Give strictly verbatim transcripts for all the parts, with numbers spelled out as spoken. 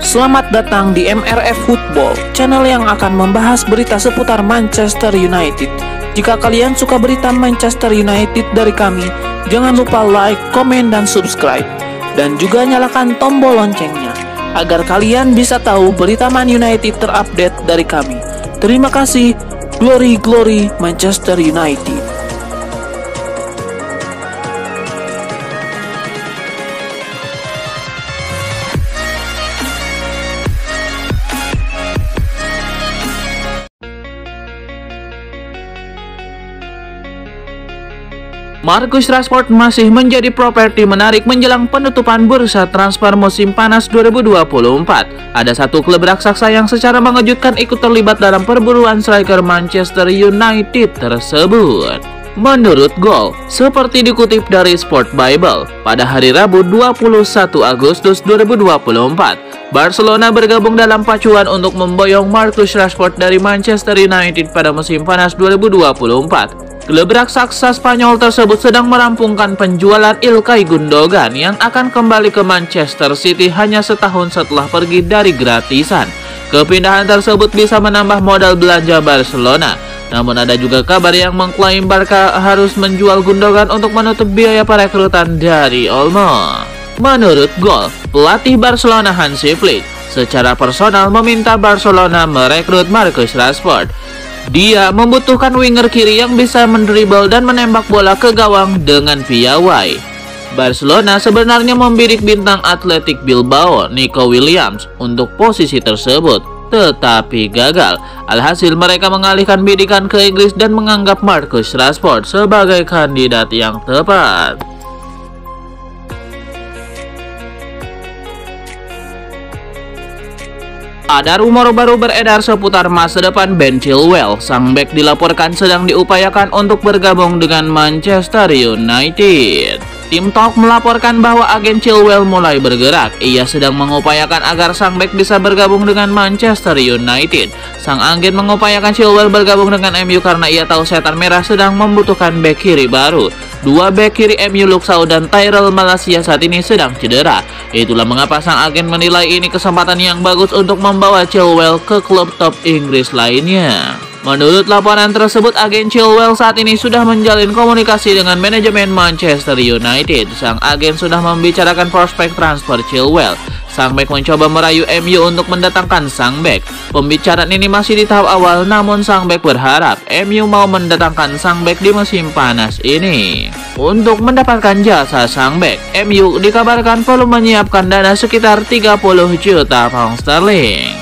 Selamat datang di M R F Football, channel yang akan membahas berita seputar Manchester United. Jika kalian suka berita Manchester United dari kami, jangan lupa like, komen, dan subscribe. Dan juga nyalakan tombol loncengnya, agar kalian bisa tahu berita Man United terupdate dari kami. Terima kasih, Glory Glory Manchester United. Marcus Rashford masih menjadi properti menarik menjelang penutupan bursa transfer musim panas dua ribu dua puluh empat. Ada satu klub raksasa yang secara mengejutkan ikut terlibat dalam perburuan striker Manchester United tersebut. Menurut Goal, seperti dikutip dari Sport Bible, pada hari Rabu dua puluh satu Agustus dua ribu dua puluh empat, Barcelona bergabung dalam pacuan untuk memboyong Marcus Rashford dari Manchester United pada musim panas dua ribu dua puluh empat. Klub raksasa Spanyol tersebut sedang merampungkan penjualan Ilkay Gundogan yang akan kembali ke Manchester City hanya setahun setelah pergi dari gratisan. Kepindahan tersebut bisa menambah modal belanja Barcelona. Namun ada juga kabar yang mengklaim Barca harus menjual Gundogan untuk menutup biaya perekrutan dari Olmo. Menurut Goal, pelatih Barcelona Hansi Flick secara personal meminta Barcelona merekrut Marcus Rashford. Dia membutuhkan winger kiri yang bisa mendribble dan menembak bola ke gawang dengan piawai. Barcelona sebenarnya membidik bintang Athletic Bilbao, Nico Williams, untuk posisi tersebut, tetapi gagal. Alhasil mereka mengalihkan bidikan ke Inggris dan menganggap Marcus Rashford sebagai kandidat yang tepat. Ada rumor baru beredar seputar masa depan Ben Chilwell. Sang bek dilaporkan sedang diupayakan untuk bergabung dengan Manchester United. Tim Talk melaporkan bahwa agen Chilwell mulai bergerak. Ia sedang mengupayakan agar sang bek bisa bergabung dengan Manchester United. Sang agen mengupayakan Chilwell bergabung dengan M U karena ia tahu setan merah sedang membutuhkan bek kiri baru. Dua bek kiri M U, Luke Shaw dan Tyrell Malacia saat ini sedang cedera. Itulah mengapa sang agen menilai ini kesempatan yang bagus untuk membawa Chilwell ke klub top Inggris lainnya. Menurut laporan tersebut, agen Chilwell saat ini sudah menjalin komunikasi dengan manajemen Manchester United. Sang agen sudah membicarakan prospek transfer Chilwell. Sang bek mencoba merayu M U untuk mendatangkan sang bek. Pembicaraan ini masih di tahap awal, namun sang bek berharap M U mau mendatangkan sang bek di musim panas ini. Untuk mendapatkan jasa sang bek, M U dikabarkan perlu menyiapkan dana sekitar tiga puluh juta pound sterling.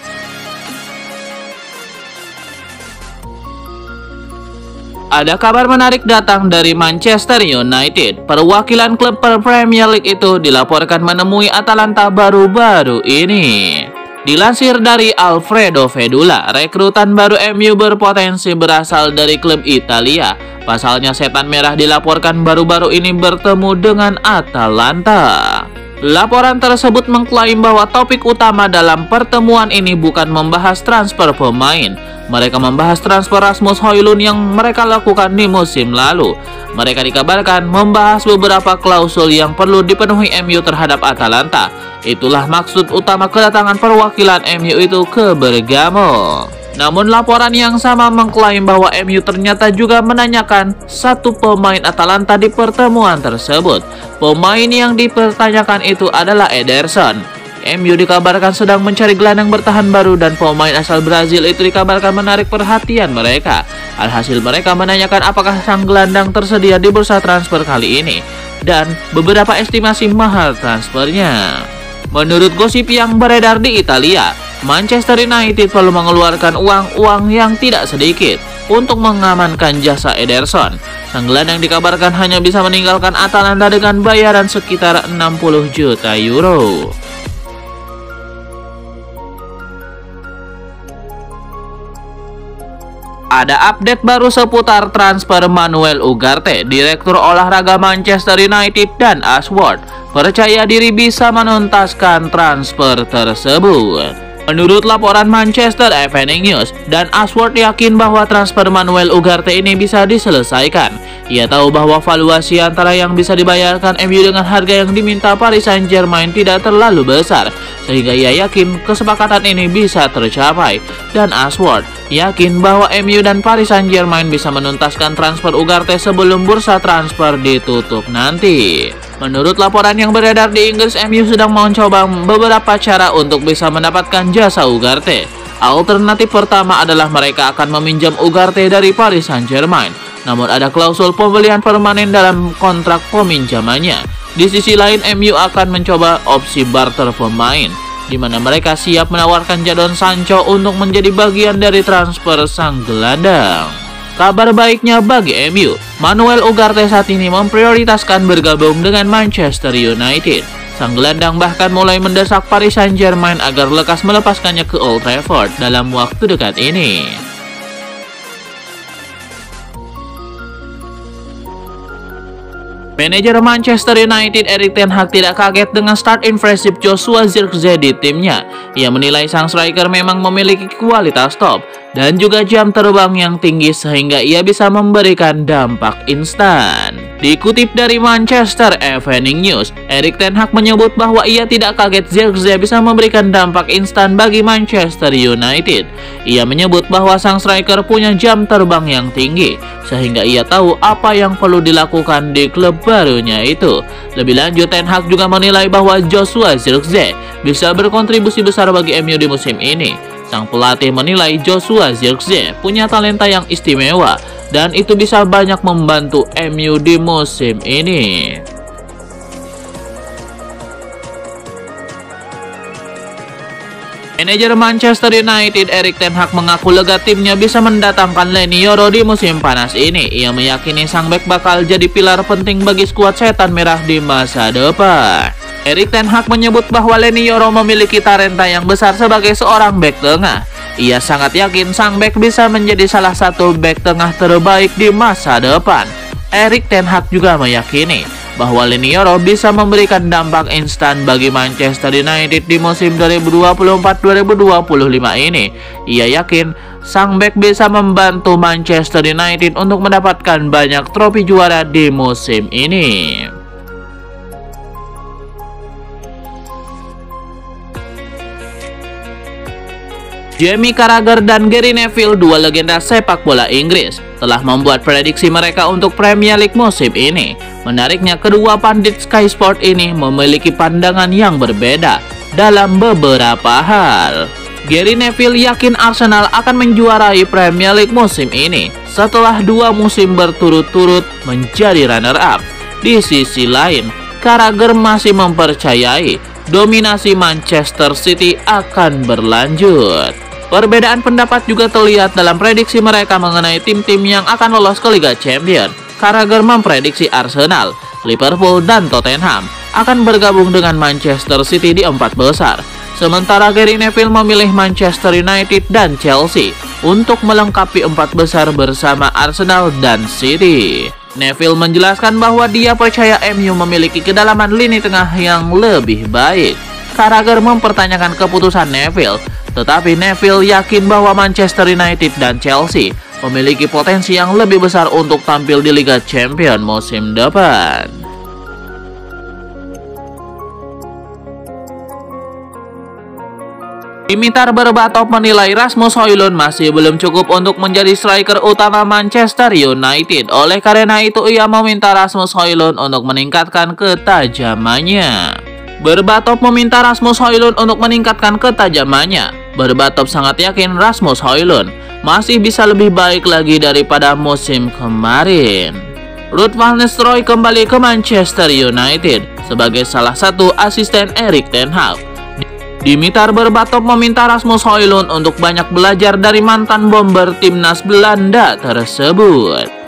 Ada kabar menarik datang dari Manchester United. Perwakilan klub Premier League itu dilaporkan menemui Atalanta baru-baru ini. Dilansir dari Alfredo Vedula, rekrutan baru M U berpotensi berasal dari klub Italia. Pasalnya setan merah dilaporkan baru-baru ini bertemu dengan Atalanta. Laporan tersebut mengklaim bahwa topik utama dalam pertemuan ini bukan membahas transfer pemain. Mereka membahas transfer Rasmus Højlund yang mereka lakukan di musim lalu. Mereka dikabarkan membahas beberapa klausul yang perlu dipenuhi M U terhadap Atalanta. Itulah maksud utama kedatangan perwakilan M U itu ke Bergamo. Namun laporan yang sama mengklaim bahwa M U ternyata juga menanyakan satu pemain Atalanta di pertemuan tersebut. Pemain yang dipertanyakan itu adalah Ederson. M U dikabarkan sedang mencari gelandang bertahan baru dan pemain asal Brazil itu dikabarkan menarik perhatian mereka. Alhasil mereka menanyakan apakah sang gelandang tersedia di bursa transfer kali ini dan beberapa estimasi mahal transfernya. Menurut gosip yang beredar di Italia, Manchester United perlu mengeluarkan uang-uang yang tidak sedikit untuk mengamankan jasa Ederson. Sang gelandang dikabarkan hanya bisa meninggalkan Atalanta dengan bayaran sekitar enam puluh juta euro. Ada update baru seputar transfer Manuel Ugarte. Direktur olahraga Manchester United dan Ashworth percaya diri bisa menuntaskan transfer tersebut. Menurut laporan Manchester Evening News, Dan Ashworth yakin bahwa transfer Manuel Ugarte ini bisa diselesaikan. Ia tahu bahwa valuasi antara yang bisa dibayarkan M U dengan harga yang diminta Paris Saint-Germain tidak terlalu besar, sehingga ia yakin kesepakatan ini bisa tercapai. Dan Ashworth yakin bahwa M U dan Paris Saint-Germain bisa menuntaskan transfer Ugarte sebelum bursa transfer ditutup nanti. Menurut laporan yang beredar di Inggris, M U sedang mencoba beberapa cara untuk bisa mendapatkan jasa Ugarte. Alternatif pertama adalah mereka akan meminjam Ugarte dari Paris Saint-Germain, namun ada klausul pembelian permanen dalam kontrak peminjamannya. Di sisi lain, M U akan mencoba opsi barter pemain, di mana mereka siap menawarkan Jadon Sancho untuk menjadi bagian dari transfer sang gelandang. Kabar baiknya bagi M U, Manuel Ugarte saat ini memprioritaskan bergabung dengan Manchester United. Sang gelandang bahkan mulai mendesak Paris Saint-Germain agar lekas melepaskannya ke Old Trafford dalam waktu dekat ini. Manajer Manchester United Erik ten Hag tidak kaget dengan start impresif Joshua Zirkzee di timnya. Ia menilai sang striker memang memiliki kualitas top dan juga jam terbang yang tinggi sehingga ia bisa memberikan dampak instan. Dikutip dari Manchester Evening News, Erik ten Hag menyebut bahwa ia tidak kaget Zirkzee bisa memberikan dampak instan bagi Manchester United. Ia menyebut bahwa sang striker punya jam terbang yang tinggi, sehingga ia tahu apa yang perlu dilakukan di klub barunya itu. Lebih lanjut, Ten Hag juga menilai bahwa Joshua Zirkzee bisa berkontribusi besar bagi M U di musim ini. Sang pelatih menilai Joshua Zirkzee punya talenta yang istimewa dan itu bisa banyak membantu M U di musim ini. Manajer Manchester United Erik ten Hag mengaku lega timnya bisa mendatangkan Leny Yoro di musim panas ini. Ia meyakini sang bek bakal jadi pilar penting bagi skuad Setan Merah di masa depan. Erik ten Hag menyebut bahwa Leny Yoro memiliki talenta yang besar sebagai seorang bek tengah. Ia sangat yakin sang bek bisa menjadi salah satu bek tengah terbaik di masa depan. Erik ten Hag juga meyakini bahwa Leny Yoro bisa memberikan dampak instan bagi Manchester United di musim dua ribu dua puluh empat dua ribu dua puluh lima ini. Ia yakin sang bek bisa membantu Manchester United untuk mendapatkan banyak trofi juara di musim ini. Jamie Carragher dan Gary Neville, dua legenda sepak bola Inggris, telah membuat prediksi mereka untuk Premier League musim ini. Menariknya, kedua pandit Sky Sport ini memiliki pandangan yang berbeda dalam beberapa hal. Gary Neville yakin Arsenal akan menjuarai Premier League musim ini setelah dua musim berturut-turut menjadi runner-up. Di sisi lain, Carragher masih mempercayai dominasi Manchester City akan berlanjut. Perbedaan pendapat juga terlihat dalam prediksi mereka mengenai tim-tim yang akan lolos ke Liga Champions. Carragher memprediksi Arsenal, Liverpool, dan Tottenham akan bergabung dengan Manchester City di empat besar. Sementara Gary Neville memilih Manchester United dan Chelsea untuk melengkapi empat besar bersama Arsenal dan City. Neville menjelaskan bahwa dia percaya M U memiliki kedalaman lini tengah yang lebih baik. Carragher mempertanyakan keputusan Neville, tetapi Neville yakin bahwa Manchester United dan Chelsea memiliki potensi yang lebih besar untuk tampil di Liga Champions musim depan. Dimitar Berbatov menilai Rasmus Højlund masih belum cukup untuk menjadi striker utama Manchester United. Oleh karena itu, ia meminta Rasmus Højlund untuk meningkatkan ketajamannya. Berbatov meminta Rasmus Højlund untuk meningkatkan ketajamannya. Berbatov sangat yakin Rasmus Højlund masih bisa lebih baik lagi daripada musim kemarin. Ruud van Nistelrooy kembali ke Manchester United sebagai salah satu asisten Erik ten Hag. Dimitar Berbatov meminta Rasmus Højlund untuk banyak belajar dari mantan bomber timnas Belanda tersebut.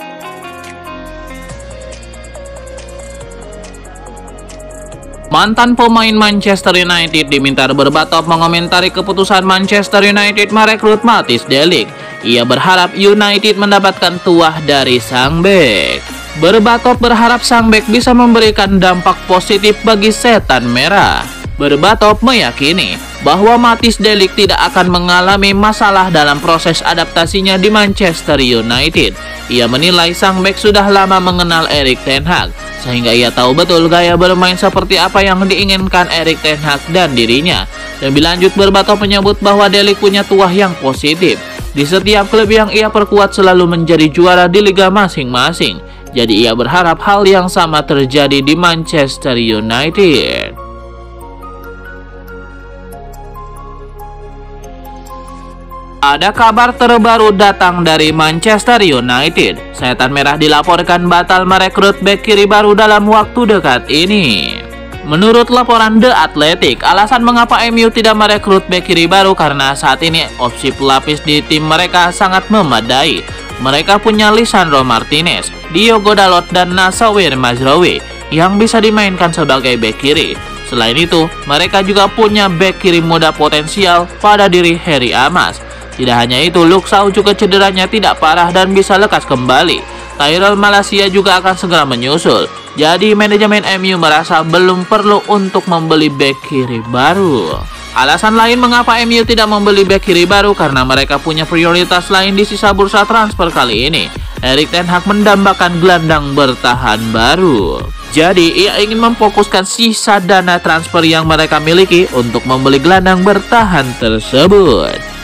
Mantan pemain Manchester United Dimitar Berbatov mengomentari keputusan Manchester United merekrut Matthijs de Ligt. Ia berharap United mendapatkan tuah dari sang bek. Berbatov berharap sang bek bisa memberikan dampak positif bagi Setan Merah. Berbatov meyakini bahwa Matthijs de Ligt tidak akan mengalami masalah dalam proses adaptasinya di Manchester United. Ia menilai sang bek sudah lama mengenal Erik ten Hag, sehingga ia tahu betul gaya bermain seperti apa yang diinginkan Erik ten Hag dan dirinya. Lebih lanjut, Berbatov menyebut bahwa de Ligt punya tuah yang positif. Di setiap klub yang ia perkuat selalu menjadi juara di liga masing-masing. Jadi ia berharap hal yang sama terjadi di Manchester United. Ada kabar terbaru datang dari Manchester United. Setan Merah dilaporkan batal merekrut bek kiri baru dalam waktu dekat ini. Menurut laporan The Athletic, alasan mengapa M U tidak merekrut bek kiri baru karena saat ini opsi pelapis di tim mereka sangat memadai. Mereka punya Lisandro Martinez, Diogo Dalot, dan Nassauir Mazraoui yang bisa dimainkan sebagai bek kiri. Selain itu, mereka juga punya bek kiri muda potensial pada diri Harry Amas. Tidak hanya itu, Luke Shaw juga cederanya tidak parah dan bisa lekas kembali. Tyrell Malacia juga akan segera menyusul. Jadi manajemen M U merasa belum perlu untuk membeli bek kiri baru. Alasan lain mengapa M U tidak membeli bek kiri baru karena mereka punya prioritas lain di sisa bursa transfer kali ini. Erik ten Hag mendambakan gelandang bertahan baru. Jadi ia ingin memfokuskan sisa dana transfer yang mereka miliki untuk membeli gelandang bertahan tersebut.